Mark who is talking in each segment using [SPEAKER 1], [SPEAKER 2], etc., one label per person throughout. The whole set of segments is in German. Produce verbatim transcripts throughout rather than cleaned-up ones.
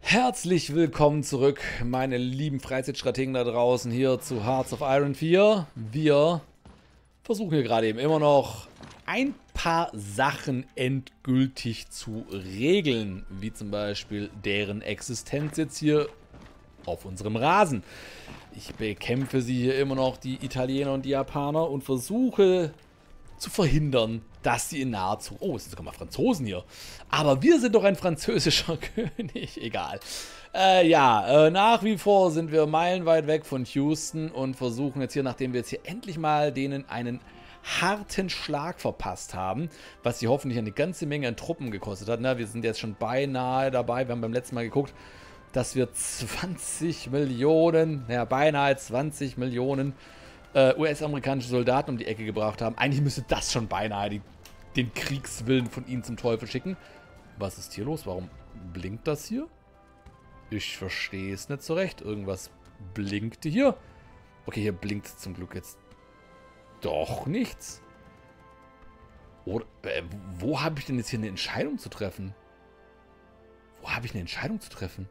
[SPEAKER 1] Herzlich willkommen zurück, meine lieben Freizeitstrategen da draußen, hier zu Hearts of Iron vier. Wir versuchen hier gerade eben immer noch ein paar Sachen endgültig zu regeln, wie zum Beispiel deren Existenz jetzt hier auf unserem Rasen. Ich bekämpfe sie hier immer noch, die Italiener und die Japaner, und versuche zu verhindern, dass sie in naher Zukunft... Oh, es sind sogar mal Franzosen hier. Aber wir sind doch ein französischer König. Egal. Äh, ja, äh, nach wie vor sind wir meilenweit weg von Houston und versuchen jetzt hier, nachdem wir jetzt hier endlich mal denen einen harten Schlag verpasst haben, was sie hoffentlich eine ganze Menge an Truppen gekostet hat. Na, wir sind jetzt schon beinahe dabei. Wir haben beim letzten Mal geguckt, dass wir zwanzig Millionen, ja, beinahe zwanzig Millionen Uh, U S-amerikanische Soldaten um die Ecke gebracht haben. Eigentlich müsste das schon beinahe die, den Kriegswillen von ihnen zum Teufel schicken. Was ist hier los? Warum blinkt das hier? Ich verstehe es nicht so recht. Irgendwas blinkte hier. Okay, hier blinkt zum Glück jetzt doch nichts. Oder, äh, wo habe ich denn jetzt hier eine Entscheidung zu treffen? Wo habe ich eine Entscheidung zu treffen?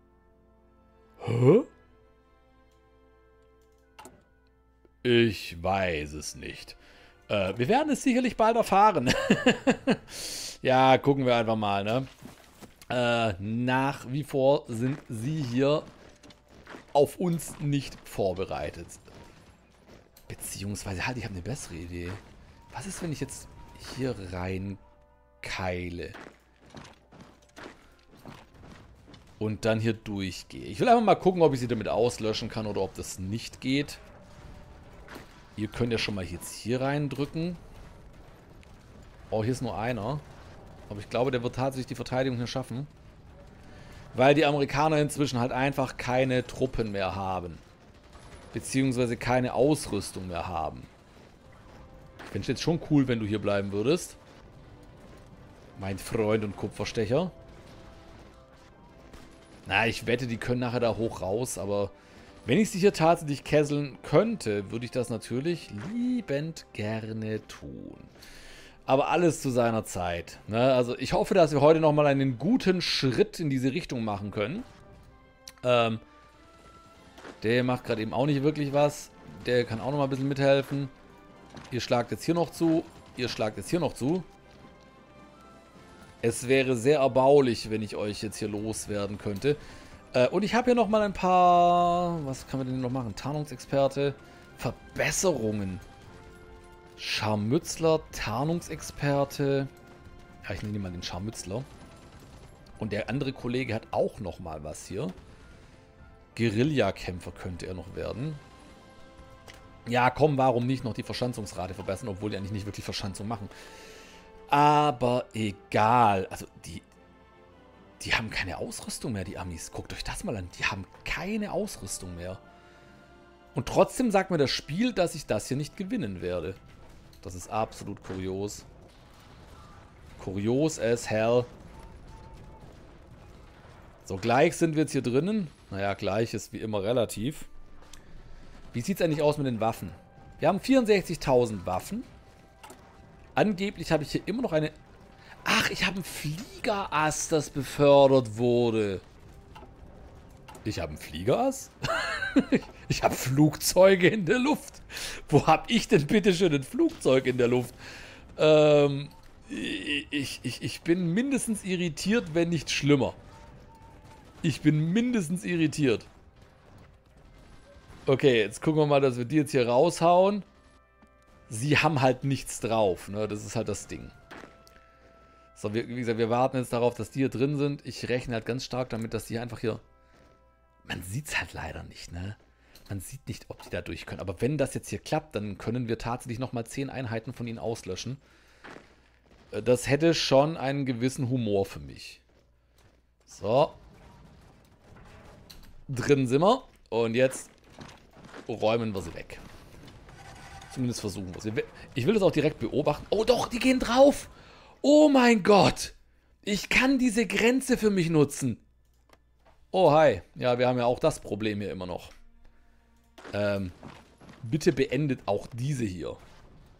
[SPEAKER 1] Hä? Ich weiß es nicht. Äh, wir werden es sicherlich bald erfahren. Ja, gucken wir einfach mal, ne? Äh, nach wie vor sind sie hier auf uns nicht vorbereitet. Beziehungsweise, halt, ich habe eine bessere Idee. Was ist, wenn ich jetzt hier rein keile? Und dann hier durchgehe. Ich will einfach mal gucken, ob ich sie damit auslöschen kann oder ob das nicht geht. Ihr könnt ja schon mal jetzt hier reindrücken. Oh, hier ist nur einer. Aber ich glaube, der wird tatsächlich die Verteidigung hier schaffen. Weil die Amerikaner inzwischen halt einfach keine Truppen mehr haben. Beziehungsweise keine Ausrüstung mehr haben. Ich fände es jetzt schon cool, wenn du hier bleiben würdest. Mein Freund und Kupferstecher. Na, ich wette, die können nachher da hoch raus, aber... Wenn ich sie hier tatsächlich kesseln könnte, würde ich das natürlich liebend gerne tun. Aber alles zu seiner Zeit. Ne? Also ich hoffe, dass wir heute nochmal einen guten Schritt in diese Richtung machen können. Ähm, der macht gerade eben auch nicht wirklich was. Der kann auch nochmal ein bisschen mithelfen. Ihr schlagt jetzt hier noch zu. Ihr schlagt jetzt hier noch zu. Es wäre sehr erbaulich, wenn ich euch jetzt hier loswerden könnte. Und ich habe hier nochmal ein paar... Was kann man denn noch machen? Tarnungsexperte. Verbesserungen. Scharmützler, Tarnungsexperte. Ja, ich nenne mal den Scharmützler. Und der andere Kollege hat auch nochmal was hier. Guerillakämpfer könnte er noch werden. Ja, komm, warum nicht noch die Verschanzungsrate verbessern, obwohl die eigentlich nicht wirklich Verschanzung machen. Aber egal. Also die... Die haben keine Ausrüstung mehr, die Amis. Guckt euch das mal an. Die haben keine Ausrüstung mehr. Und trotzdem sagt mir das Spiel, dass ich das hier nicht gewinnen werde. Das ist absolut kurios. Kurios as hell. So, gleich sind wir jetzt hier drinnen. Naja, gleich ist wie immer relativ. Wie sieht es eigentlich aus mit den Waffen? Wir haben vierundsechzigtausend Waffen. Angeblich habe ich hier immer noch eine... Ach, ich habe ein Fliegerass, das befördert wurde. Ich habe ein Fliegerass? Ich habe Flugzeuge in der Luft. Wo habe ich denn bitte schön ein Flugzeug in der Luft? Ähm, ich, ich, ich bin mindestens irritiert, wenn nicht schlimmer. Ich bin mindestens irritiert. Okay, jetzt gucken wir mal, dass wir die jetzt hier raushauen. Sie haben halt nichts drauf, ne? Das ist halt das Ding. So, wie gesagt, wir warten jetzt darauf, dass die hier drin sind. Ich rechne halt ganz stark damit, dass die einfach hier... Man sieht es halt leider nicht, ne? Man sieht nicht, ob die da durch können. Aber wenn das jetzt hier klappt, dann können wir tatsächlich nochmal zehn Einheiten von ihnen auslöschen. Das hätte schon einen gewissen Humor für mich. So. Drin sind wir. Und jetzt räumen wir sie weg. Zumindest versuchen wir es. Ich will das auch direkt beobachten. Oh doch, die gehen drauf! Oh mein Gott! Ich kann diese Grenze für mich nutzen. Oh, hi. Ja, wir haben ja auch das Problem hier immer noch. Ähm, bitte beendet auch diese hier.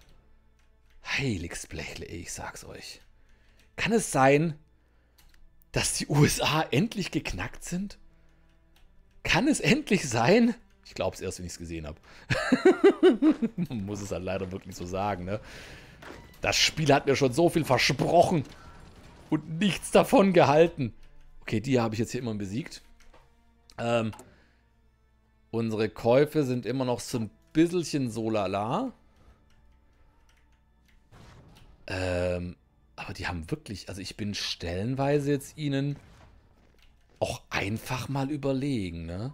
[SPEAKER 1] Heiligsblechle, ich sag's euch. Kann es sein, dass die U S A endlich geknackt sind? Kann es endlich sein? Ich glaube es erst, wenn ich es gesehen habe. Man muss es halt leider wirklich so sagen, ne? Das Spiel hat mir schon so viel versprochen und nichts davon gehalten. Okay, die habe ich jetzt hier immer besiegt. Ähm, unsere Käufe sind immer noch so ein bisschen so lala. Ähm, aber die haben wirklich, also ich bin stellenweise jetzt ihnen auch einfach mal überlegen, ne?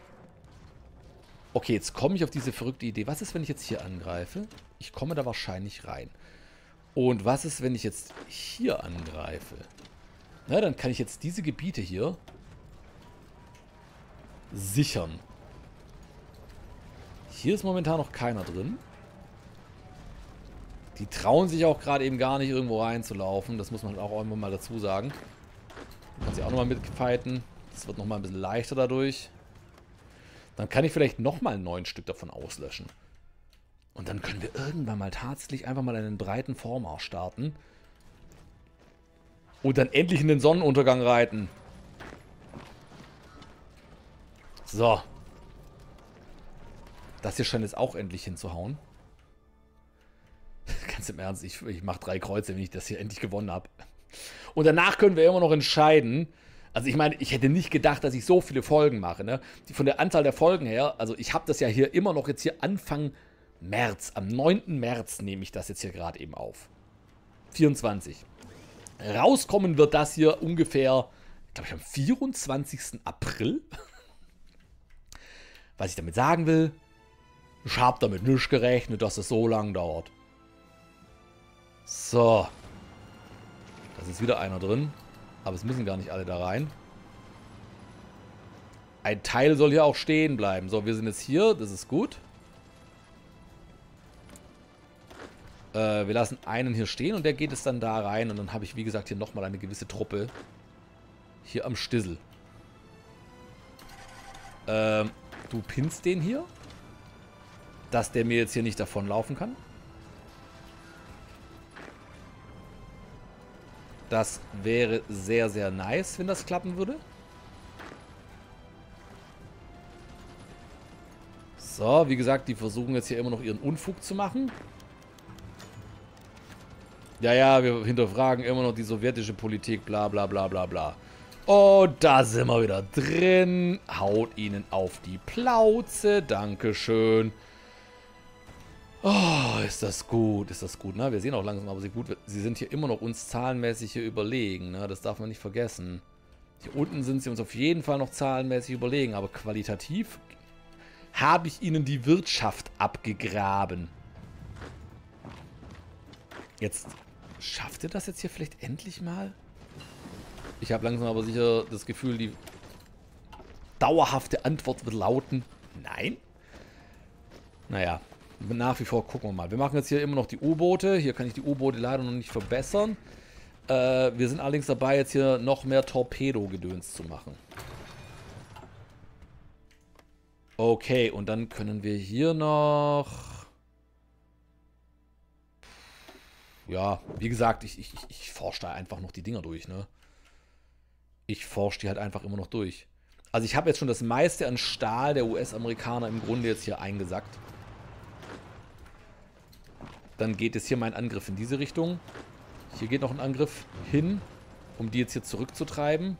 [SPEAKER 1] Okay, jetzt komme ich auf diese verrückte Idee. Was ist, wenn ich jetzt hier angreife? Ich komme da wahrscheinlich rein. Und was ist, wenn ich jetzt hier angreife? Na, dann kann ich jetzt diese Gebiete hier sichern. Hier ist momentan noch keiner drin. Die trauen sich auch gerade eben gar nicht irgendwo reinzulaufen. Das muss man auch irgendwann mal dazu sagen. Man kann sie auch nochmal mitfighten. Das wird nochmal ein bisschen leichter dadurch. Dann kann ich vielleicht nochmal neun Stück davon auslöschen. Und dann können wir irgendwann mal tatsächlich einfach mal einen breiten Vormarsch starten. Und dann endlich in den Sonnenuntergang reiten. So. Das hier scheint jetzt auch endlich hinzuhauen. Ganz im Ernst, ich, ich mache drei Kreuze, wenn ich das hier endlich gewonnen habe. Und danach können wir immer noch entscheiden. Also ich meine, ich hätte nicht gedacht, dass ich so viele Folgen mache, ne? Die, von der Anzahl der Folgen her, also ich habe das ja hier immer noch jetzt hier Anfang März. Am neunten März nehme ich das jetzt hier gerade eben auf. vierundzwanzig. Rauskommen wird das hier ungefähr, glaube ich, am vierundzwanzigsten April. Was ich damit sagen will, ich habe damit nicht gerechnet, dass es so lang dauert. So. Da ist wieder einer drin. Aber es müssen gar nicht alle da rein. Ein Teil soll hier auch stehen bleiben. So, wir sind jetzt hier. Das ist gut. Äh, wir lassen einen hier stehen und der geht es dann da rein. Und dann habe ich, wie gesagt, hier nochmal eine gewisse Truppe. Hier am Stissel. Ähm, du pinnst den hier. Dass der mir jetzt hier nicht davonlaufen kann. Das wäre sehr, sehr nice, wenn das klappen würde. So, wie gesagt, die versuchen jetzt hier immer noch ihren Unfug zu machen. Ja, ja, wir hinterfragen immer noch die sowjetische Politik, bla bla bla bla bla. Und da sind wir wieder drin. Haut ihnen auf die Plauze. Dankeschön. Oh, ist das gut, ist das gut, ne? Wir sehen auch langsam, aber sie gut, sie sind hier immer noch uns zahlenmäßig hier überlegen, ne? Das darf man nicht vergessen. Hier unten sind sie uns auf jeden Fall noch zahlenmäßig überlegen, aber qualitativ habe ich ihnen die Wirtschaft abgegraben. Jetzt schafft ihr das jetzt hier vielleicht endlich mal? Ich habe langsam aber sicher das Gefühl, die dauerhafte Antwort wird lauten, nein. Naja. Nach wie vor gucken wir mal. Wir machen jetzt hier immer noch die U-Boote. Hier kann ich die U-Boote leider noch nicht verbessern. Äh, wir sind allerdings dabei, jetzt hier noch mehr Torpedo-Gedöns zu machen. Okay, und dann können wir hier noch... Ja, wie gesagt, ich, ich, ich forsche da einfach noch die Dinger durch, ne? Ich forsche die halt einfach immer noch durch. Also ich habe jetzt schon das meiste an Stahl der U S-Amerikaner im Grunde jetzt hier eingesackt. Dann geht es hier mein Angriff in diese Richtung. Hier geht noch ein Angriff hin, um die jetzt hier zurückzutreiben.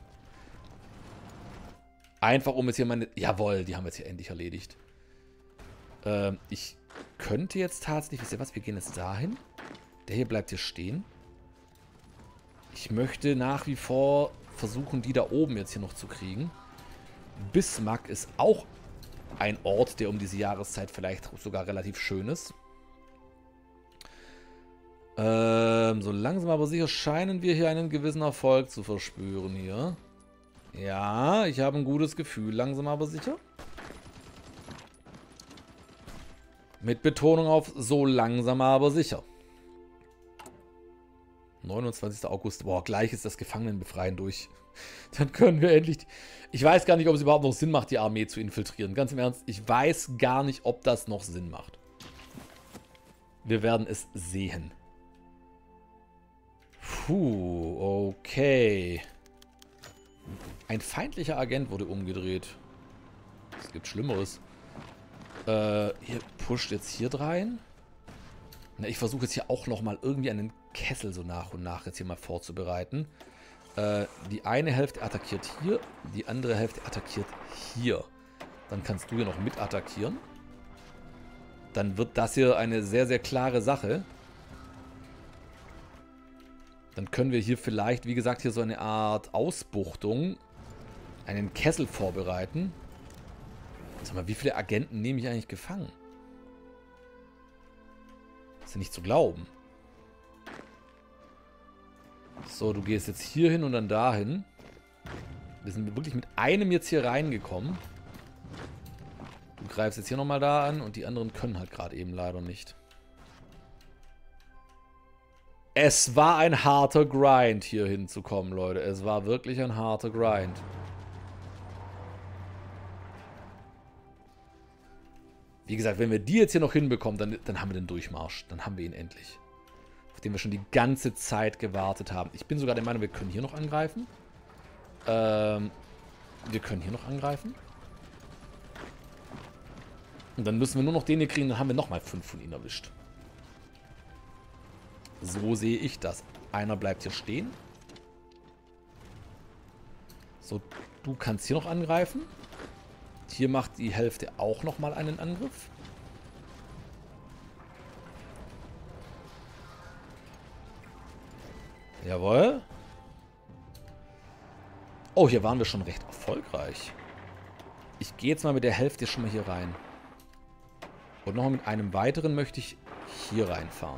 [SPEAKER 1] Einfach um jetzt hier meine... Jawohl, die haben wir jetzt hier endlich erledigt. Ähm, ich könnte jetzt tatsächlich... Wisst ihr was? Wir gehen jetzt dahin. Der hier bleibt hier stehen. Ich möchte nach wie vor versuchen, die da oben jetzt hier noch zu kriegen. Bismarck ist auch ein Ort, der um diese Jahreszeit vielleicht sogar relativ schön ist. Ähm, so langsam aber sicher scheinen wir hier einen gewissen Erfolg zu verspüren hier. Ja, ich habe ein gutes Gefühl, langsam aber sicher. Mit Betonung auf so langsam aber sicher. neunundzwanzigster August. Boah, gleich ist das Gefangenenbefreien durch. Dann können wir endlich... Ich weiß gar nicht, ob es überhaupt noch Sinn macht, die Armee zu infiltrieren. Ganz im Ernst, ich weiß gar nicht, ob das noch Sinn macht. Wir werden es sehen. Puh, okay. Ein feindlicher Agent wurde umgedreht. Es gibt Schlimmeres. Äh, ihr pusht jetzt hier rein. Na, ich versuche jetzt hier auch nochmal irgendwie einen Kessel so nach und nach jetzt hier mal vorzubereiten. Äh, die eine Hälfte attackiert hier, die andere Hälfte attackiert hier. Dann kannst du hier noch mit attackieren. Dann wird das hier eine sehr, sehr klare Sache. Dann können wir hier vielleicht, wie gesagt, hier so eine Art Ausbuchtung, einen Kessel vorbereiten. Sag mal, wie viele Agenten nehme ich eigentlich gefangen? Das ist ja nicht zu glauben. So, du gehst jetzt hier hin und dann dahin. Wir sind wirklich mit einem jetzt hier reingekommen. Du greifst jetzt hier nochmal da an und die anderen können halt gerade eben leider nicht. Es war ein harter Grind, hier hinzukommen, Leute. Es war wirklich ein harter Grind. Wie gesagt, wenn wir die jetzt hier noch hinbekommen, dann, dann haben wir den Durchmarsch. Dann haben wir ihn endlich. Auf den wir schon die ganze Zeit gewartet haben. Ich bin sogar der Meinung, wir können hier noch angreifen. Ähm, wir können hier noch angreifen. Und dann müssen wir nur noch den hier kriegen, dann haben wir nochmal fünf von ihnen erwischt. So sehe ich das. Einer bleibt hier stehen. So, du kannst hier noch angreifen. Hier macht die Hälfte auch nochmal einen Angriff. Jawohl. Oh, hier waren wir schon recht erfolgreich. Ich gehe jetzt mal mit der Hälfte schon mal hier rein. Und nochmal mit einem weiteren möchte ich hier reinfahren.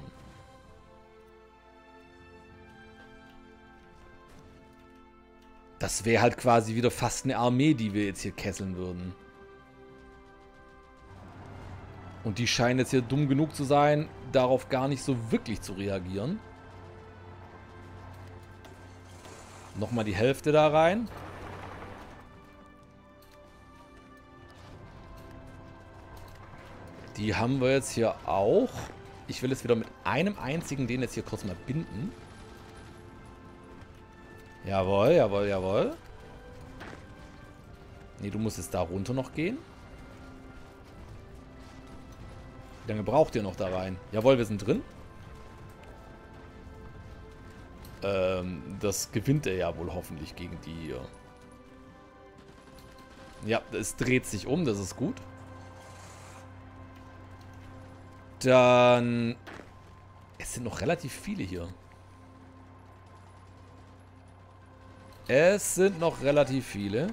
[SPEAKER 1] Das wäre halt quasi wieder fast eine Armee, die wir jetzt hier kesseln würden. Und die scheinen jetzt hier dumm genug zu sein, darauf gar nicht so wirklich zu reagieren. Nochmal die Hälfte da rein. Die haben wir jetzt hier auch. Ich will jetzt wieder mit einem einzigen den jetzt hier kurz mal binden. Jawohl, jawohl, jawohl. Nee, du musst jetzt da runter noch gehen. Wie lange braucht ihr noch da rein? Jawohl, wir sind drin. Ähm, das gewinnt er ja wohl hoffentlich gegen die hier. Ja, es dreht sich um, das ist gut. Dann... Es sind noch relativ viele hier. Es sind noch relativ viele.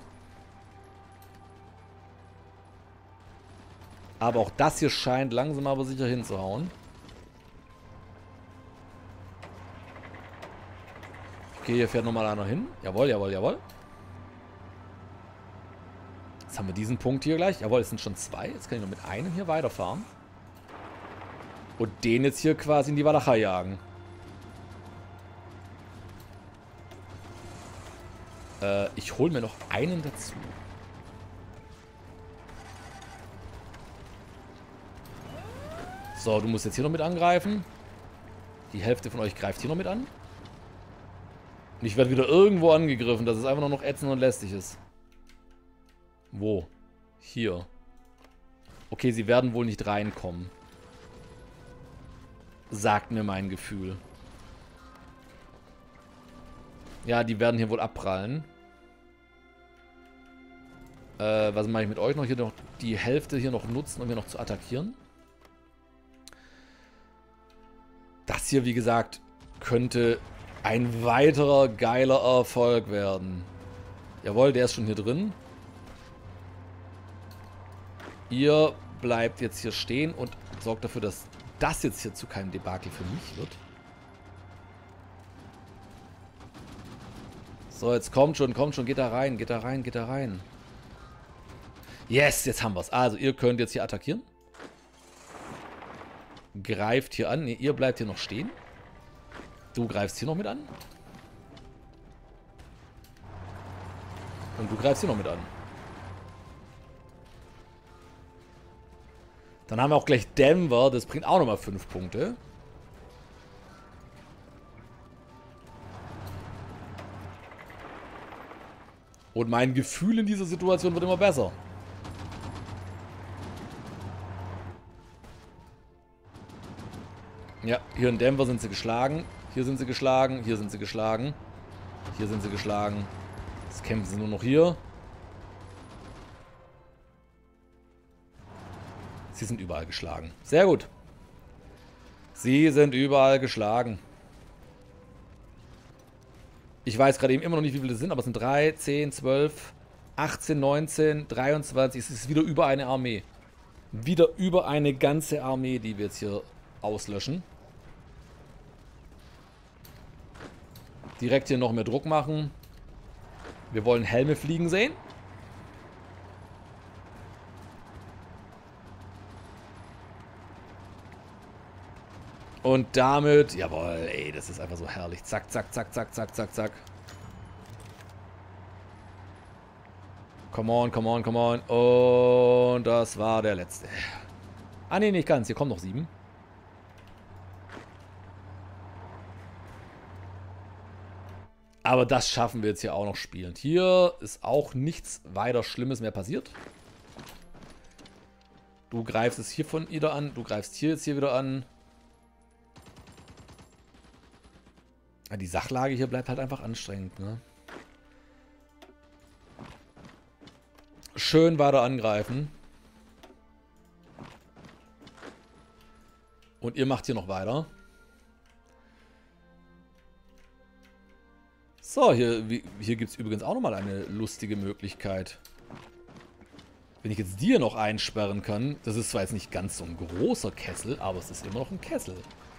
[SPEAKER 1] Aber auch das hier scheint langsam aber sicher hinzuhauen. Okay, hier fährt nochmal einer hin. Jawohl, jawohl, jawohl. Jetzt haben wir diesen Punkt hier gleich. Jawohl, es sind schon zwei. Jetzt kann ich noch mit einem hier weiterfahren. Und den jetzt hier quasi in die Walachei jagen. Äh, ich hole mir noch einen dazu. So, du musst jetzt hier noch mit angreifen. Die Hälfte von euch greift hier noch mit an. Und ich werde wieder irgendwo angegriffen, dass es einfach nur noch ätzend und lästig ist. Wo? Hier. Okay, sie werden wohl nicht reinkommen. Sagt mir mein Gefühl. Ja, die werden hier wohl abprallen. Äh, was mache ich mit euch noch? Hier noch die Hälfte hier noch nutzen, um hier noch zu attackieren. Das hier, wie gesagt, könnte ein weiterer geiler Erfolg werden. Jawohl, der ist schon hier drin. Ihr bleibt jetzt hier stehen und sorgt dafür, dass das jetzt hier zu keinem Debakel für mich wird. So, jetzt kommt schon, kommt schon, geht da rein, geht da rein, geht da rein. Yes, jetzt haben wir es. Also, ihr könnt jetzt hier attackieren. Greift hier an. Ne, ihr bleibt hier noch stehen. Du greifst hier noch mit an. Und du greifst hier noch mit an. Dann haben wir auch gleich Denver. Das bringt auch nochmal fünf Punkte. Und mein Gefühl in dieser Situation wird immer besser. Ja, hier in Denver sind sie geschlagen. Hier sind sie geschlagen. Hier sind sie geschlagen. Hier sind sie geschlagen. Jetzt kämpfen sie nur noch hier. Sie sind überall geschlagen. Sehr gut. Sie sind überall geschlagen. Ich weiß gerade eben immer noch nicht, wie viele es sind, aber es sind drei, zehn, zwölf, achtzehn, neunzehn, dreiundzwanzig. Es ist wieder über eine Armee. Wieder über eine ganze Armee, die wir jetzt hier auslöschen. Direkt hier noch mehr Druck machen. Wir wollen Helme fliegen sehen. Und damit, jawohl, ey, das ist einfach so herrlich. Zack, zack, zack, zack, zack, zack, zack. Come on, come on, come on. Und das war der letzte. Ah, nee, nicht ganz. Hier kommen noch sieben. Aber das schaffen wir jetzt hier auch noch spielend. Hier ist auch nichts weiter Schlimmes mehr passiert. Du greifst es hier von wieder an. Du greifst hier jetzt hier wieder an. Die Sachlage hier bleibt halt einfach anstrengend, ne? Schön weiter angreifen. Und ihr macht hier noch weiter. So, hier, hier gibt es übrigens auch nochmal eine lustige Möglichkeit. Wenn ich jetzt die hier noch einsperren kann, das ist zwar jetzt nicht ganz so ein großer Kessel, aber es ist immer noch ein Kessel.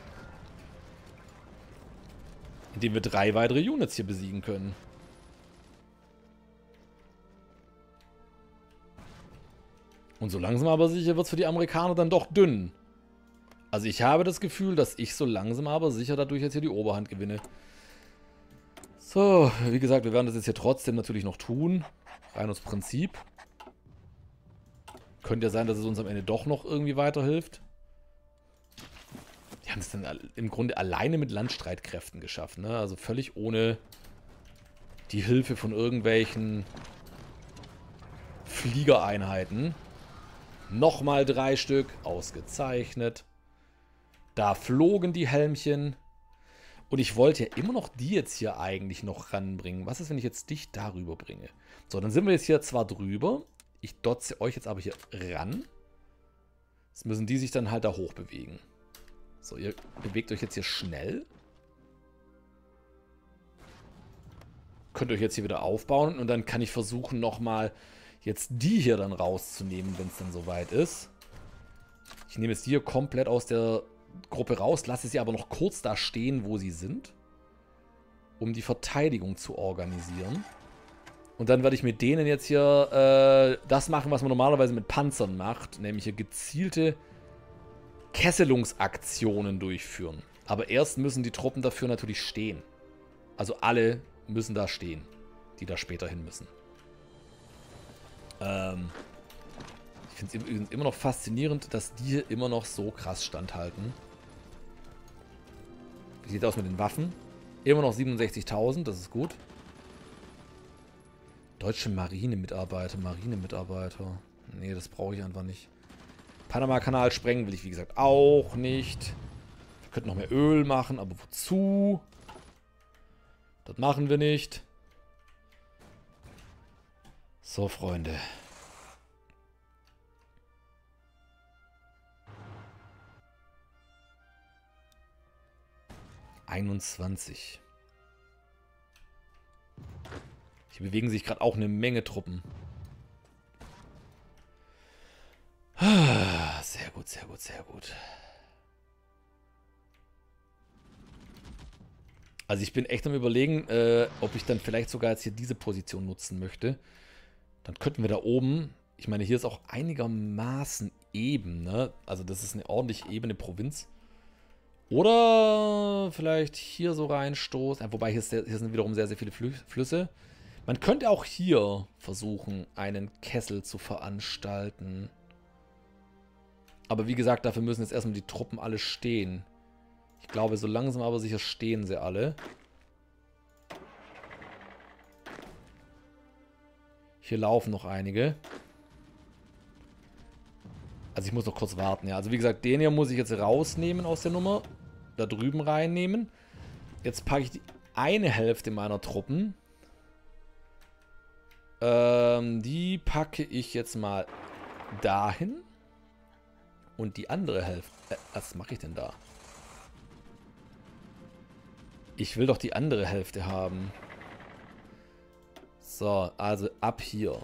[SPEAKER 1] In dem wir drei weitere Units hier besiegen können. Und so langsam aber sicher wird es für die Amerikaner dann doch dünn. Also ich habe das Gefühl, dass ich so langsam aber sicher dadurch jetzt hier die Oberhand gewinne. So, wie gesagt, wir werden das jetzt hier trotzdem natürlich noch tun. Rein aus Prinzip. Könnte ja sein, dass es uns am Ende doch noch irgendwie weiterhilft. Die haben es dann im Grunde alleine mit Landstreitkräften geschafft, ne? Also völlig ohne die Hilfe von irgendwelchen Fliegereinheiten. Nochmal drei Stück. Ausgezeichnet. Da flogen die Helmchen. Und ich wollte ja immer noch die jetzt hier eigentlich noch ranbringen. Was ist, wenn ich jetzt dich darüber bringe? So, dann sind wir jetzt hier zwar drüber. Ich dotze euch jetzt aber hier ran. Jetzt müssen die sich dann halt da hoch bewegen. So, ihr bewegt euch jetzt hier schnell. Könnt euch jetzt hier wieder aufbauen. Und dann kann ich versuchen, nochmal jetzt die hier dann rauszunehmen, wenn es dann soweit ist. Ich nehme jetzt die hier komplett aus der Gruppe raus, lasse sie aber noch kurz da stehen, wo sie sind. Um die Verteidigung zu organisieren. Und dann werde ich mit denen jetzt hier äh, das machen, was man normalerweise mit Panzern macht. Nämlich hier gezielte Kesselungsaktionen durchführen. Aber erst müssen die Truppen dafür natürlich stehen. Also alle müssen da stehen, die da später hin müssen. Ähm, ich finde es übrigens immer noch faszinierend, dass die hier immer noch so krass standhalten. Wie sieht es aus mit den Waffen? Immer noch siebenundsechzigtausend, das ist gut. Deutsche Marine-Mitarbeiter, Marine-Mitarbeiter. Nee, das brauche ich einfach nicht. Panama-Kanal sprengen will ich, wie gesagt, auch nicht. Wir könnten noch mehr Öl machen, aber wozu? Das machen wir nicht. So, Freunde. einundzwanzig. Hier bewegen sich gerade auch eine Menge Truppen. Sehr gut, sehr gut, sehr gut. Also ich bin echt am Überlegen, äh, ob ich dann vielleicht sogar jetzt hier diese Position nutzen möchte. Dann könnten wir da oben, ich meine, hier ist auch einigermaßen eben, ne? Also das ist eine ordentlich ebene Provinz. Oder vielleicht hier so reinstoßen. Wobei hier, ist sehr, hier sind wiederum sehr, sehr viele Flüsse. Man könnte auch hier versuchen, einen Kessel zu veranstalten. Aber wie gesagt, dafür müssen jetzt erstmal die Truppen alle stehen. Ich glaube, so langsam aber sicher stehen sie alle. Hier laufen noch einige. Also ich muss noch kurz warten, ja. Also wie gesagt, den hier muss ich jetzt rausnehmen aus der Nummer. Da drüben reinnehmen. Jetzt packe ich die eine Hälfte meiner Truppen. Ähm, die packe ich jetzt mal dahin. Und die andere Hälfte... Äh, was mache ich denn da? Ich will doch die andere Hälfte haben. So, also ab hier.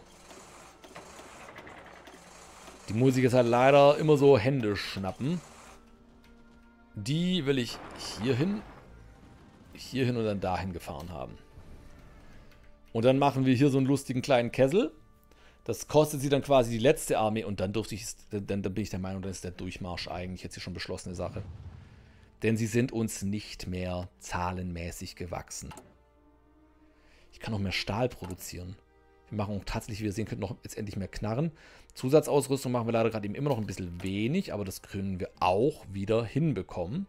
[SPEAKER 1] Die muss ich jetzt halt leider immer so Hände schnappen. Die will ich hierhin, hierhin und dann dahin gefahren haben. Und dann machen wir hier so einen lustigen kleinen Kessel. Das kostet sie dann quasi die letzte Armee. Und dann durfte ich, dann, dann bin ich der Meinung, dann ist der Durchmarsch eigentlich jetzt hier schon beschlossene Sache. Denn sie sind uns nicht mehr zahlenmäßig gewachsen. Ich kann noch mehr Stahl produzieren. Wir machen auch tatsächlich, wie ihr sehen könnt, noch jetzt endlich mehr Knarren. Zusatzausrüstung machen wir leider gerade eben immer noch ein bisschen wenig, aber das können wir auch wieder hinbekommen.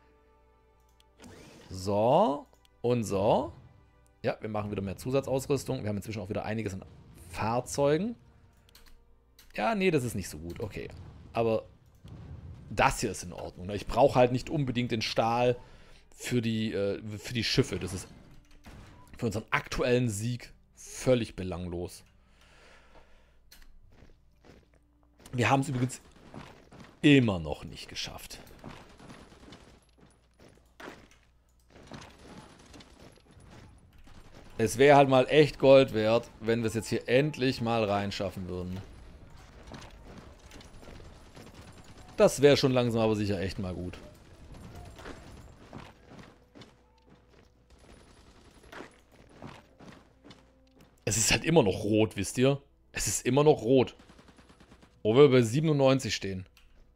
[SPEAKER 1] So und so. Ja, wir machen wieder mehr Zusatzausrüstung. Wir haben inzwischen auch wieder einiges an Fahrzeugen. Ja, nee, das ist nicht so gut. Okay, aber das hier ist in Ordnung. Ich brauche halt nicht unbedingt den Stahl für die, äh, für die Schiffe. Das ist für unseren aktuellen Sieg völlig belanglos. Wir haben es übrigens immer noch nicht geschafft. Es wäre halt mal echt Gold wert, wenn wir es jetzt hier endlich mal reinschaffen würden. Das wäre schon langsam aber sicher echt mal gut. Es ist halt immer noch rot, wisst ihr? Es ist immer noch rot. Wo wir bei siebenundneunzig stehen.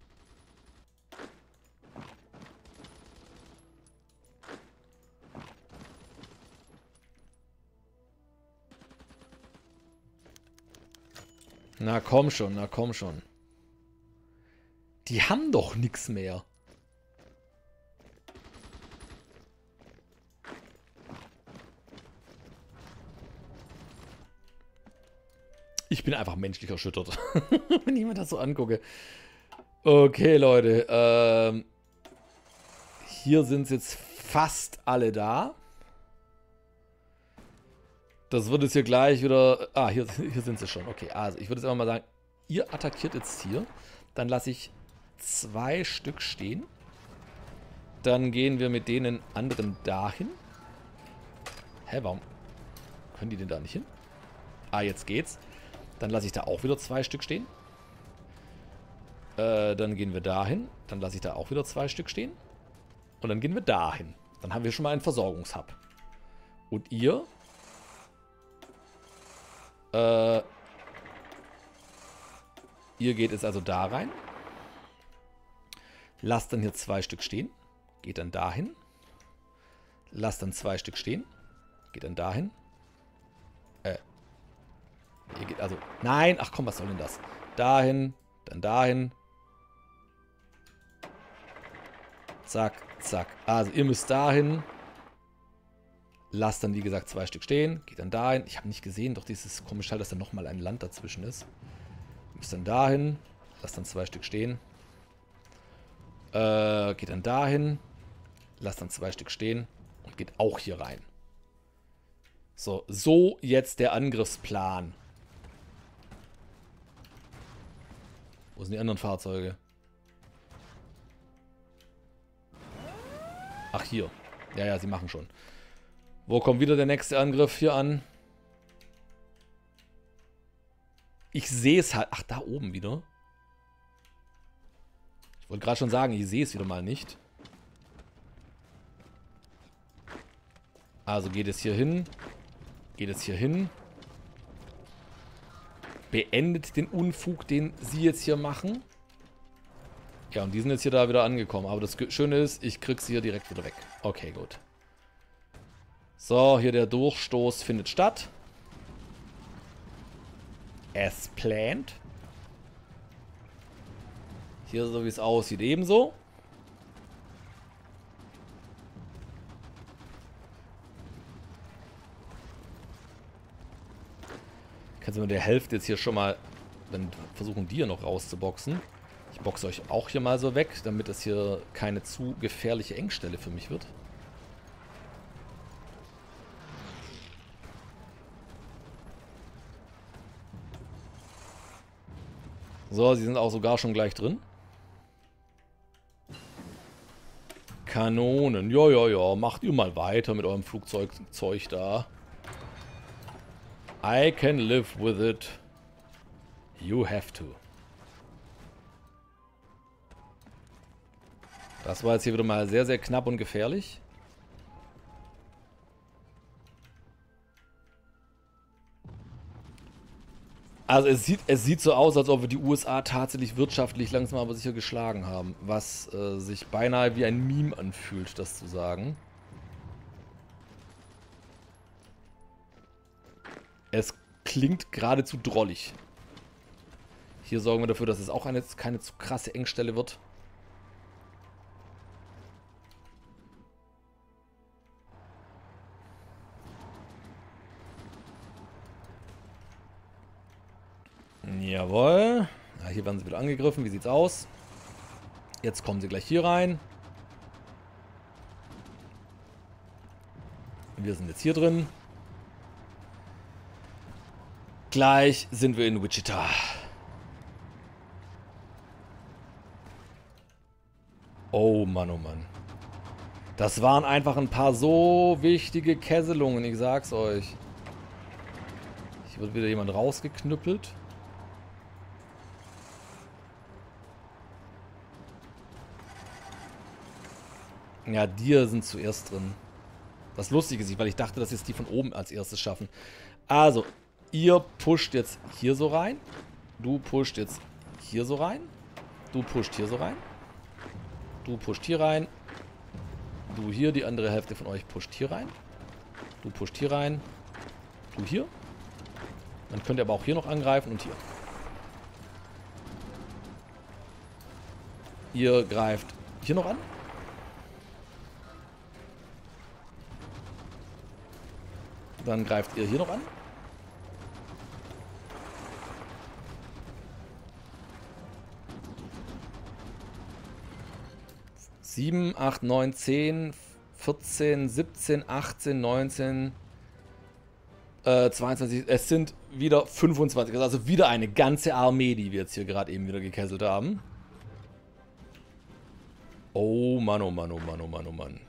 [SPEAKER 1] Na komm schon, na komm schon. Die haben doch nichts mehr. Ich bin einfach menschlich erschüttert, wenn ich mir das so angucke. Okay, Leute. Ähm, hier sind jetzt fast alle da. Das wird jetzt hier gleich wieder... Ah, hier, hier sind sie schon. Okay, also ich würde jetzt einfach mal sagen, ihr attackiert jetzt hier. Dann lasse ich zwei Stück stehen. Dann gehen wir mit denen anderen dahin. Hä, warum können die denn da nicht hin? Ah, jetzt geht's. Dann lasse ich da auch wieder zwei Stück stehen. Äh, dann gehen wir dahin. Dann lasse ich da auch wieder zwei Stück stehen. Und dann gehen wir dahin. Dann haben wir schon mal einen Versorgungshub. Und ihr... Äh... Ihr geht jetzt also da rein. Lasst dann hier zwei Stück stehen. Geht dann dahin. Lasst dann zwei Stück stehen. Geht dann dahin. Äh... Ihr geht also... Nein! Ach komm, was soll denn das? Dahin, dann dahin. Zack, zack. Also ihr müsst dahin. Lasst dann, wie gesagt, zwei Stück stehen. Geht dann dahin. Ich habe nicht gesehen, doch dieses komische Teil, dass da nochmal ein Land dazwischen ist. Ihr müsst dann dahin. Lasst dann zwei Stück stehen. Äh, geht dann dahin. Lasst dann zwei Stück stehen. Und geht auch hier rein. So, so jetzt der Angriffsplan. Wo sind die anderen Fahrzeuge? Ach, hier. Ja, ja, sie machen schon. Wo kommt wieder der nächste Angriff hier an? Ich sehe es halt. Ach, da oben wieder. Ich wollte gerade schon sagen, ich sehe es wieder mal nicht. Also geht es hier hin. Geht es hier hin. Beendet den Unfug, den sie jetzt hier machen. Ja, und die sind jetzt hier da wieder angekommen. Aber das Schöne ist, ich krieg sie hier direkt wieder weg. Okay, gut. So, hier der Durchstoß findet statt. As planned. Hier, so wie es aussieht, ebenso. Kannst du mit der Hälfte jetzt hier schon mal... Dann versuchen die hier noch rauszuboxen. Ich boxe euch auch hier mal so weg, damit es hier keine zu gefährliche Engstelle für mich wird. So, sie sind auch sogar schon gleich drin. Kanonen. Ja, ja, ja. Macht ihr mal weiter mit eurem Flugzeugzeug da. I can live with it. You have to. Das war jetzt hier wieder mal sehr, sehr knapp und gefährlich. Also es sieht, es sieht so aus, als ob wir die U S A tatsächlich wirtschaftlich langsam aber sicher geschlagen haben. Was äh, sich beinahe wie ein Meme anfühlt, das zu sagen. Es klingt geradezu drollig. Hier sorgen wir dafür, dass es auch eine, keine zu krasse Engstelle wird. Jawohl. Ja, hier werden sie wieder angegriffen. Wie sieht's aus? Jetzt kommen sie gleich hier rein. Wir sind jetzt hier drin. Gleich sind wir in Wichita. Oh Mann, oh Mann. Das waren einfach ein paar so wichtige Kesselungen, ich sag's euch. Hier wird wieder jemand rausgeknüppelt. Ja, die sind zuerst drin. Das Lustige ist, weil ich dachte, dass jetzt die von oben als erstes schaffen. Also, ihr pusht jetzt hier so rein. Du pusht jetzt hier so rein. Du pusht hier so rein. Du pusht hier rein. Du hier, die andere Hälfte von euch pusht hier rein. Du pusht hier rein. Du hier. Dann könnt ihr aber auch hier noch angreifen und hier. Ihr greift hier noch an. Dann greift ihr hier noch an. sieben, acht, neun, zehn, vierzehn, siebzehn, achtzehn, neunzehn, äh, zweiundzwanzig. Es sind wieder fünfundzwanzig. Also wieder eine ganze Armee, die wir jetzt hier gerade eben wieder gekesselt haben. Oh Mann, oh Mann, oh Mann, oh Mann, oh Mann.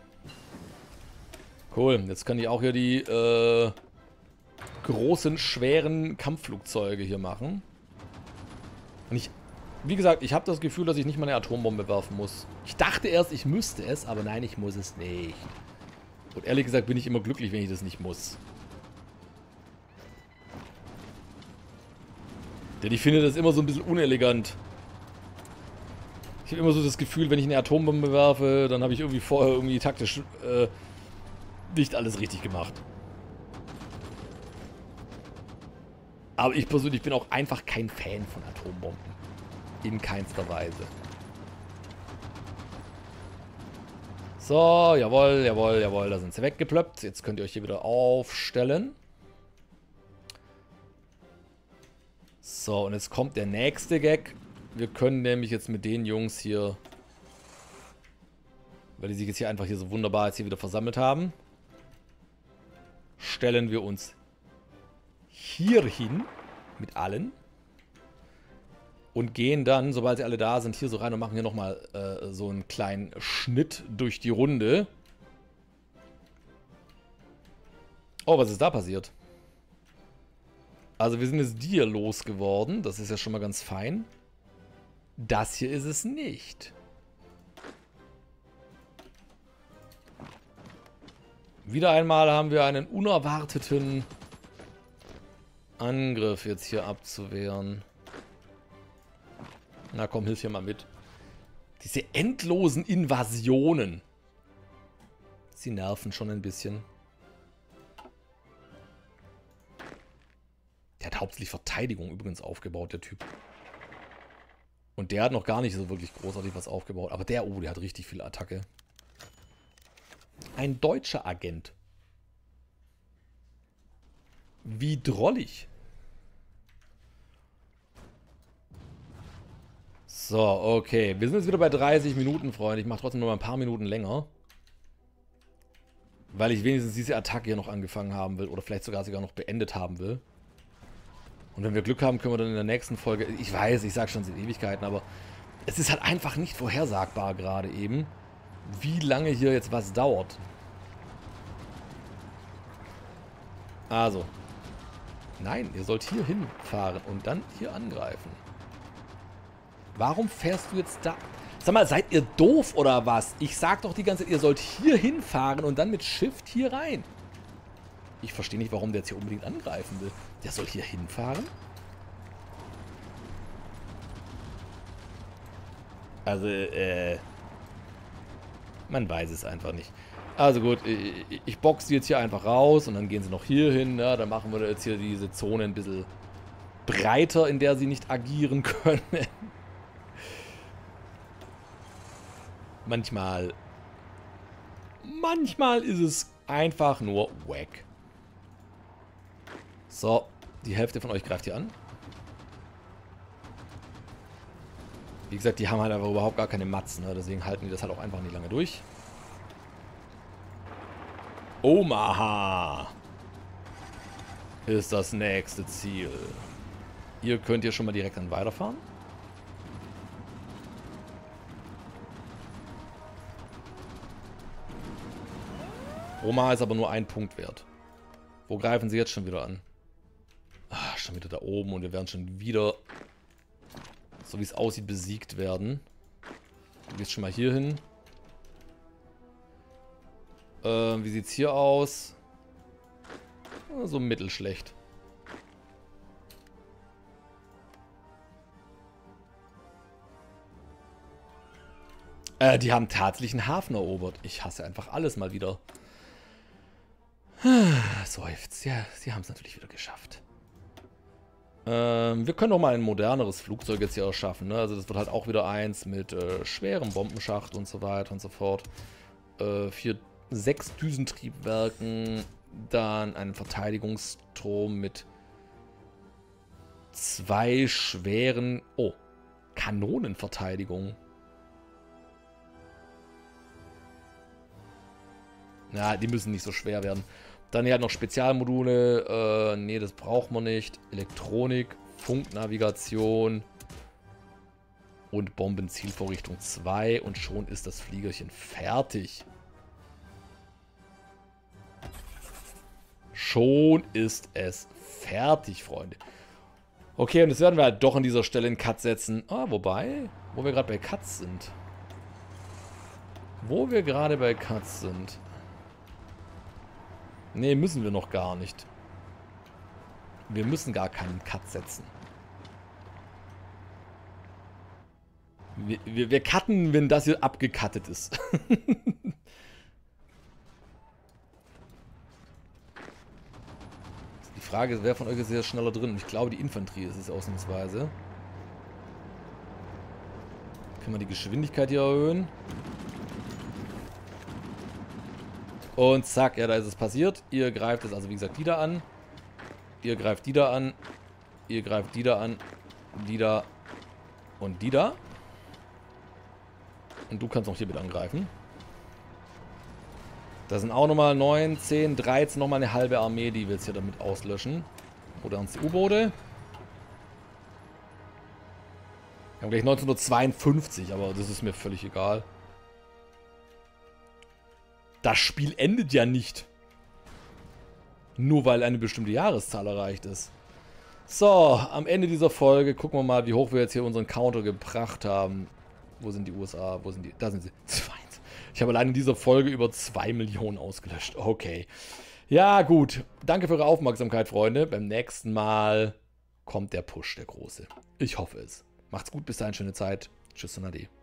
[SPEAKER 1] Cool, jetzt kann ich auch hier die äh, großen, schweren Kampfflugzeuge hier machen. Und ich, wie gesagt, ich habe das Gefühl, dass ich nicht mal eine Atombombe werfen muss. Ich dachte erst, ich müsste es, aber nein, ich muss es nicht. Und ehrlich gesagt bin ich immer glücklich, wenn ich das nicht muss. Denn ich finde das immer so ein bisschen unelegant. Ich habe immer so das Gefühl, wenn ich eine Atombombe werfe, dann habe ich irgendwie vorher irgendwie taktisch äh, nicht alles richtig gemacht. Aber ich persönlich bin auch einfach kein Fan von Atombomben. In keinster Weise. So, jawohl, jawohl, jawohl, da sind sie weggeplöppt. Jetzt könnt ihr euch hier wieder aufstellen. So, und jetzt kommt der nächste Gag. Wir können nämlich jetzt mit den Jungs hier, weil die sich jetzt hier einfach hier so wunderbar jetzt hier wieder versammelt haben, stellen wir uns hier hin mit allen und gehen dann, sobald sie alle da sind, hier so rein und machen hier nochmal äh, so einen kleinen Schnitt durch die Runde. Oh, was ist da passiert? Also wir sind jetzt die hier losgeworden. Das ist ja schon mal ganz fein. Das hier ist es nicht. Wieder einmal haben wir einen unerwarteten Angriff jetzt hier abzuwehren. Na komm, hilf hier mal mit. Diese endlosen Invasionen. Sie nerven schon ein bisschen. Der hat hauptsächlich Verteidigung übrigens aufgebaut, der Typ. Und der hat noch gar nicht so wirklich großartig was aufgebaut. Aber der, oh, der hat richtig viel Attacke. Ein deutscher Agent. Wie drollig. So, okay. Wir sind jetzt wieder bei dreißig Minuten, Freunde. Ich mache trotzdem noch mal ein paar Minuten länger. Weil ich wenigstens diese Attacke hier noch angefangen haben will. Oder vielleicht sogar sogar noch beendet haben will. Und wenn wir Glück haben, können wir dann in der nächsten Folge... Ich weiß, ich sage schon seit Ewigkeiten, aber... Es ist halt einfach nicht vorhersagbar gerade eben, wie lange hier jetzt was dauert. Also. Nein, ihr sollt hier hinfahren und dann hier angreifen. Warum fährst du jetzt da? Sag mal, seid ihr doof oder was? Ich sag doch die ganze Zeit, ihr sollt hier hinfahren und dann mit Shift hier rein. Ich verstehe nicht, warum der jetzt hier unbedingt angreifen will. Der soll hier hinfahren? Also, äh... man weiß es einfach nicht. Also gut, ich, ich boxe die jetzt hier einfach raus und dann gehen sie noch hier hin. Ja, dann machen wir jetzt hier diese Zone ein bisschen breiter, in der sie nicht agieren können. Manchmal... Manchmal ist es einfach nur wack. So, die Hälfte von euch greift hier an. Wie gesagt, die haben halt einfach überhaupt gar keine Matzen, ne? Deswegen halten die das halt auch einfach nicht lange durch. Omaha ist das nächste Ziel. Ihr könnt hier schon mal direkt dann weiterfahren. Omaha ist aber nur ein Punkt wert. Wo greifen sie jetzt schon wieder an? Ah, schon wieder da oben und wir werden schon wieder, so wie es aussieht, besiegt werden. Du gehst schon mal hier hin. Äh, wie sieht's hier aus? Ah, so mittelschlecht. Äh, die haben tatsächlich einen Hafen erobert. Ich hasse einfach alles mal wieder. Seufzt. Ja, sie haben es natürlich wieder geschafft. Ähm, wir können doch mal ein moderneres Flugzeug jetzt hier erschaffen. Ne? Also das wird halt auch wieder eins mit äh, schwerem Bombenschacht und so weiter und so fort. Äh, vier, sechs Düsentriebwerken. Dann einen Verteidigungsturm mit zwei schweren... Oh, Kanonenverteidigung. Na, die müssen nicht so schwer werden. Dann hier halt noch Spezialmodule. Äh, nee, das braucht man nicht. Elektronik, Funknavigation und Bombenzielvorrichtung zwei. Und schon ist das Fliegerchen fertig. Schon ist es fertig, Freunde. Okay, und jetzt werden wir halt doch an dieser Stelle einen Cut setzen. Ah, wobei, wo wir gerade bei Cuts sind. Wo wir gerade bei Cuts sind. Nee, müssen wir noch gar nicht. Wir müssen gar keinen Cut setzen. Wir, wir, wir cutten, wenn das hier abgecuttet ist. Die Frage ist, wer von euch ist hier schneller drin? Ich glaube, die Infanterie ist es ausnahmsweise. Können wir die Geschwindigkeit hier erhöhen? Und zack, ja, da ist es passiert. Ihr greift es also, wie gesagt, die da an. Ihr greift die da an. Ihr greift die da an. Die da. Und die da. Und du kannst auch hier mit angreifen. Da sind auch nochmal neun, zehn, dreizehn, nochmal eine halbe Armee, die wir jetzt hier damit auslöschen. Oder uns die U-Boote. Wir haben gleich neunzehnhundertzweiundfünfzig, aber das ist mir völlig egal. Das Spiel endet ja nicht. Nur weil eine bestimmte Jahreszahl erreicht ist. So, am Ende dieser Folge gucken wir mal, wie hoch wir jetzt hier unseren Counter gebracht haben. Wo sind die U S A? Wo sind die? Da sind sie. Ich habe allein in dieser Folge über zwei Millionen ausgelöscht. Okay. Ja, gut. Danke für eure Aufmerksamkeit, Freunde. Beim nächsten Mal kommt der Push, der große. Ich hoffe es. Macht's gut, bis dahin, schöne Zeit. Tschüss und Ade.